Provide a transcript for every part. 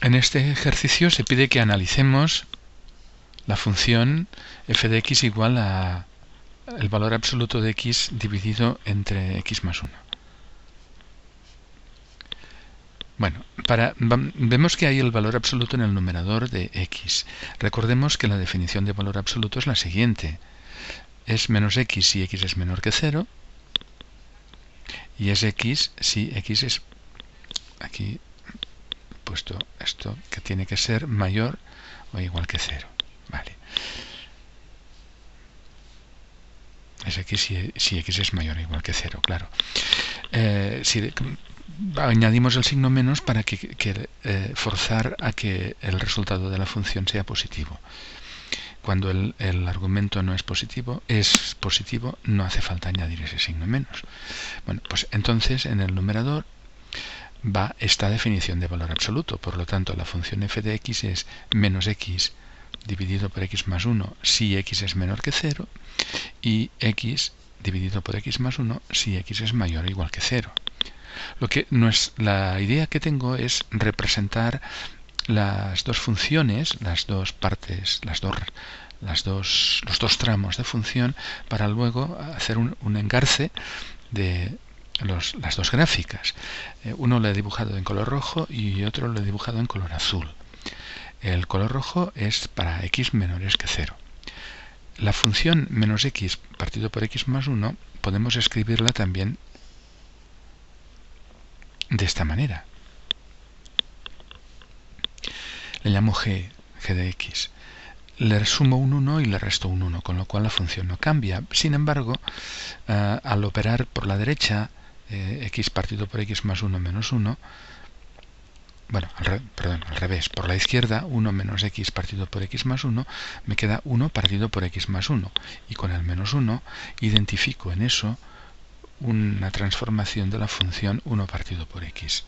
En este ejercicio se pide que analicemos la función f de x igual a el valor absoluto de x dividido entre x más 1. Bueno, vemos que hay el valor absoluto en el numerador de x. Recordemos que la definición de valor absoluto es la siguiente. Es menos x si x es menor que 0, y es x si x es, aquí he puesto esto, que tiene que ser mayor o igual que 0. Vale. Es x si x es mayor o igual que 0, claro. Añadimos el signo menos para forzar a que el resultado de la función sea positivo. Cuando el argumento no es positivo, no hace falta añadir ese signo menos. Bueno, pues entonces en el numerador va esta definición de valor absoluto. Por lo tanto, la función f de x es menos x dividido por x más 1 si x es menor que 0, y x dividido por x más 1 si x es mayor o igual que 0. La idea que tengo es representar las dos funciones, las dos partes, los dos tramos de función, para luego hacer un engarce de las dos gráficas. Uno lo he dibujado en color rojo y otro lo he dibujado en color azul. El color rojo es para x menores que 0. La función menos x partido por x más 1 podemos escribirla también de esta manera. Le llamo g de x. Le sumo un 1 y le resto un 1, con lo cual la función no cambia. Sin embargo, al operar por la derecha, x partido por x más 1 menos 1, bueno, al revés, por la izquierda, 1 menos x partido por x más 1, me queda 1 partido por x más 1. Y con el menos 1 identifico en eso una transformación de la función 1 partido por x.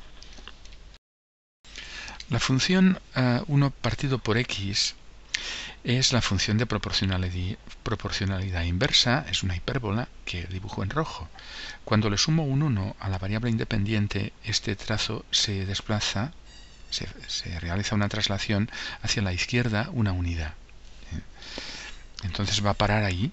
La función 1 partido por x es la función de proporcionalidad inversa, es una hipérbola que dibujo en rojo. Cuando le sumo un 1 a la variable independiente, este trazo se desplaza, se realiza una traslación hacia la izquierda una unidad. Entonces va a parar ahí.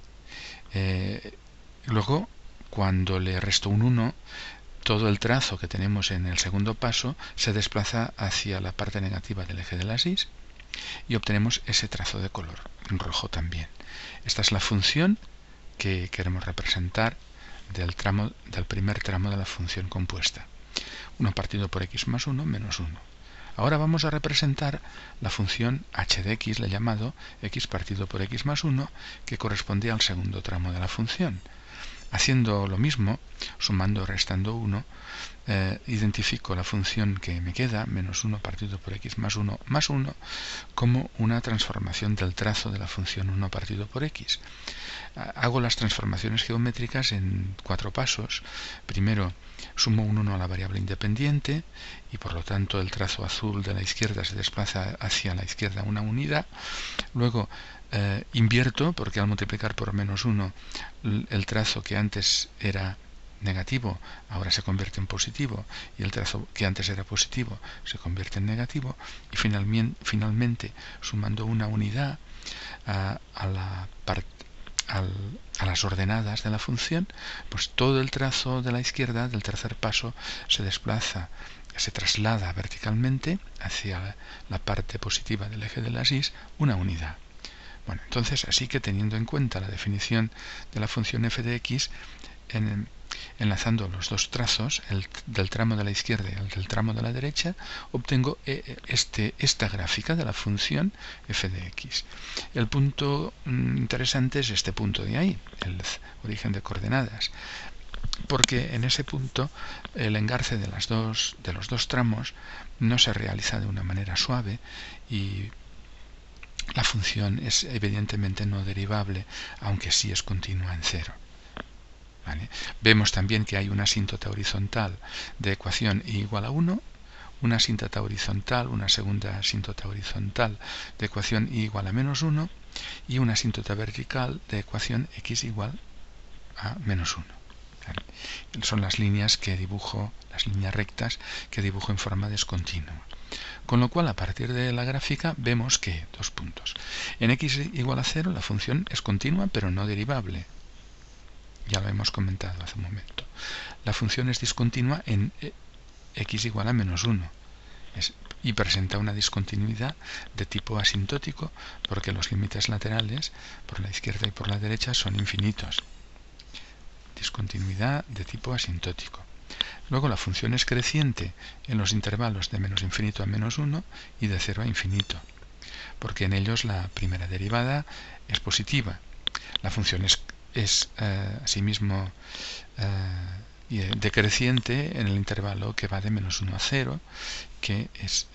Luego, cuando le resto un 1, todo el trazo que tenemos en el segundo paso se desplaza hacia la parte negativa del eje de las y y obtenemos ese trazo de color en rojo también. Esta es la función que queremos representar del primer tramo de la función compuesta. 1 partido por x más 1 menos 1. Ahora vamos a representar la función h de x, le he llamado x partido por x más 1, que corresponde al segundo tramo de la función. Haciendo lo mismo, sumando o restando 1, identifico la función que me queda, menos 1 partido por x más 1, como una transformación del trazo de la función 1 partido por x. Hago las transformaciones geométricas en 4 pasos. Primero, sumo un 1 a la variable independiente y por lo tanto el trazo azul de la izquierda se desplaza hacia la izquierda una unidad. Luego invierto, porque al multiplicar por menos 1 el trazo que antes era negativo ahora se convierte en positivo, y el trazo que antes era positivo se convierte en negativo, y finalmente sumando una unidad a las ordenadas de la función, pues todo el trazo de la izquierda del tercer paso se traslada verticalmente hacia la parte positiva del eje de las y una unidad. Bueno, entonces, así que teniendo en cuenta la definición de la función f de x, enlazando los dos trazos, el del tramo de la izquierda y el del tramo de la derecha, obtengo esta gráfica de la función f de x. El punto interesante es este punto de ahí, el origen de coordenadas, porque en ese punto el engarce de los dos tramos no se realiza de una manera suave y la función es evidentemente no derivable, aunque sí es continua en 0. ¿Vale? Vemos también que hay una asíntota horizontal de ecuación y igual a 1, una asíntota horizontal, una segunda asíntota horizontal de ecuación y igual a menos 1, y una asíntota vertical de ecuación x igual a menos 1. ¿Vale? Son las líneas que dibujo, las líneas rectas que dibujo en forma discontinua. Con lo cual, a partir de la gráfica, vemos que, dos puntos. En x igual a 0, la función es continua, pero no derivable. Ya lo hemos comentado hace un momento. La función es discontinua en x igual a menos 1. Y presenta una discontinuidad de tipo asintótico, porque los límites laterales, por la izquierda y por la derecha, son infinitos. Discontinuidad de tipo asintótico. Luego la función es creciente en los intervalos de menos infinito a menos 1 y de 0 a infinito, porque en ellos la primera derivada es positiva. La función es asimismo decreciente en el intervalo que va de menos 1 a 0, que es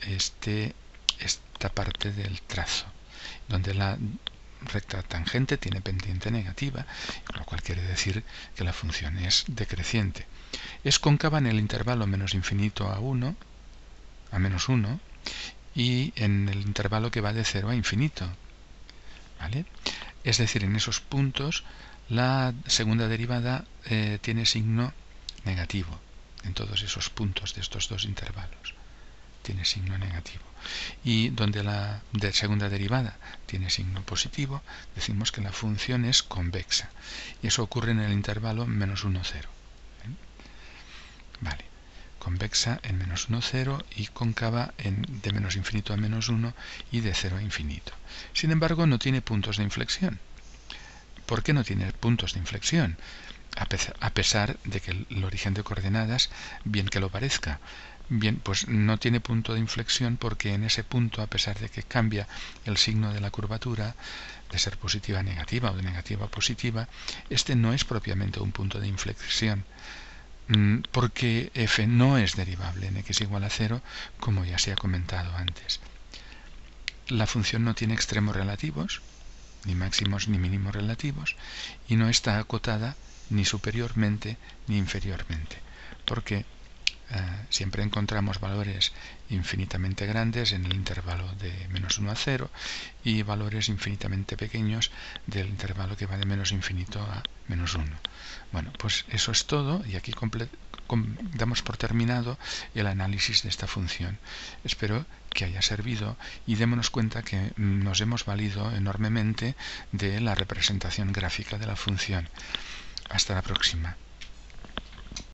esta parte del trazo, donde la recta tangente tiene pendiente negativa, lo cual quiere decir que la función es decreciente. Es cóncava en el intervalo menos infinito a 1, a menos 1, y en el intervalo que va de 0 a infinito. ¿Vale? Es decir, en esos puntos la segunda derivada tiene signo negativo. En todos esos puntos de estos dos intervalos tiene signo negativo. Y donde la segunda derivada tiene signo positivo, decimos que la función es convexa. Y eso ocurre en el intervalo menos 1, 0. Vale. Convexa en menos 1, 0 y cóncava de menos infinito a menos 1 y de 0 a infinito. Sin embargo, no tiene puntos de inflexión. ¿Por qué no tiene puntos de inflexión? A pesar de que el origen de coordenadas, bien que lo parezca, bien, pues no tiene punto de inflexión, porque en ese punto, a pesar de que cambia el signo de la curvatura, de ser positiva a negativa o de negativa a positiva, este no es propiamente un punto de inflexión, porque f no es derivable en x igual a 0, como ya se ha comentado antes. La función no tiene extremos relativos, ni máximos ni mínimos relativos, y no está acotada ni superiormente ni inferiormente, porque siempre encontramos valores infinitamente grandes en el intervalo de menos 1 a 0 y valores infinitamente pequeños del intervalo que va de menos infinito a menos 1. Bueno, pues eso es todo, y aquí damos por terminado el análisis de esta función. Espero que haya servido y démonos cuenta que nos hemos valido enormemente de la representación gráfica de la función. Hasta la próxima.